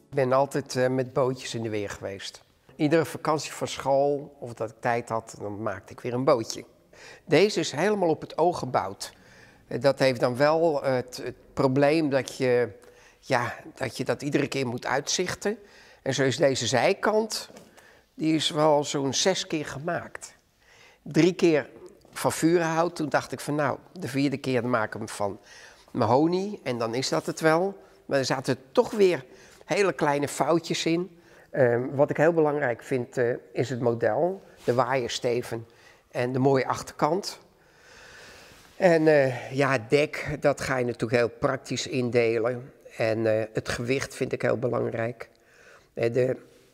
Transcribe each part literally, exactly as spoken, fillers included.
Ik ben altijd uh, met bootjes in de weer geweest. Iedere vakantie van school, of dat ik tijd had, dan maakte ik weer een bootje. Deze is helemaal op het oog gebouwd. Dat heeft dan wel het, het probleem dat je, ja, dat je dat iedere keer moet uitzichten. En zo is deze zijkant, die is wel zo'n zes keer gemaakt. Drie keer van vurenhout, toen dacht ik van nou, de vierde keer dan maak ik hem van mahonie en dan is dat het wel. Maar er zaten toch weer hele kleine foutjes in. Uh, wat ik heel belangrijk vind uh, is het model, de waaiersteven en de mooie achterkant. En uh, ja, het dek, dat ga je natuurlijk heel praktisch indelen. En uh, het gewicht vind ik heel belangrijk. Uh, de,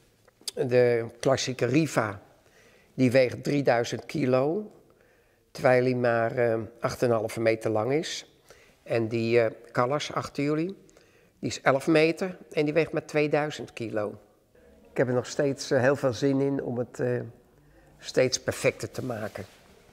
de klassieke Riva, die weegt drieduizend kilo, terwijl hij maar uh, acht komma vijf meter lang is. En die uh, Callas achter jullie, die is elf meter en die weegt maar tweeduizend kilo. Ik heb er nog steeds uh, heel veel zin in om het uh, steeds perfecter te maken.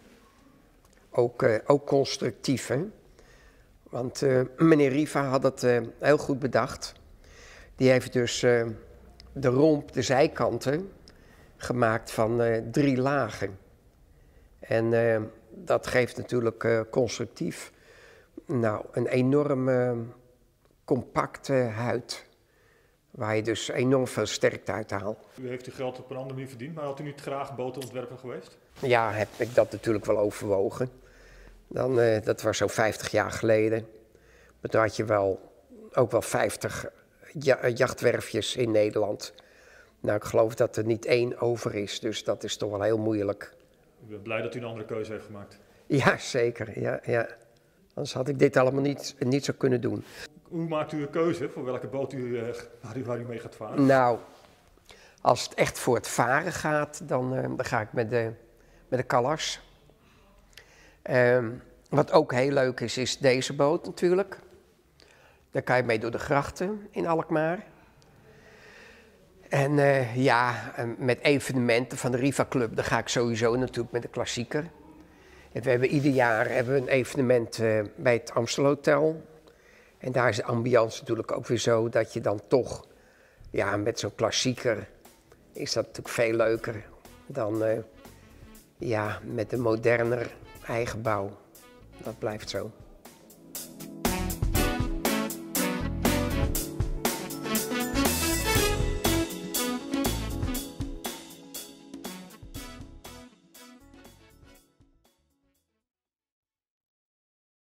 Ook, uh, ook constructief, hè? Want uh, meneer Riva had het uh, heel goed bedacht. Die heeft dus uh, de romp, de zijkanten, gemaakt van uh, drie lagen. En uh, dat geeft natuurlijk uh, constructief nou, een enorme compacte huid. Waar je dus enorm veel sterkte uit haalt. U heeft uw geld op een andere manier verdiend, maar had u niet graag botenontwerper geweest? Ja, heb ik dat natuurlijk wel overwogen. Dan, uh, dat was zo'n vijftig jaar geleden. Maar toen had je wel, ook wel vijftig ja, jachtwerfjes in Nederland. Nou, ik geloof dat er niet één over is, dus dat is toch wel heel moeilijk. Ik ben blij dat u een andere keuze heeft gemaakt. Ja, zeker. Ja, ja. Anders had ik dit allemaal niet, niet zo kunnen doen. Hoe maakt u een keuze voor welke boot u, uh, waar, u, waar u mee gaat varen? Nou, als het echt voor het varen gaat, dan, uh, dan ga ik met de, met de Callas. Uh, wat ook heel leuk is, is deze boot natuurlijk. Daar kan je mee door de grachten in Alkmaar. En uh, ja, met evenementen van de Riva Club, dan ga ik sowieso natuurlijk met de klassieker. En we hebben ieder jaar hebben we een evenement uh, bij het Amstel Hotel. En daar is de ambiance natuurlijk ook weer zo dat je dan toch, ja, met zo'n klassieker is dat natuurlijk veel leuker dan uh, ja, met een moderner eigen bouw. Dat blijft zo.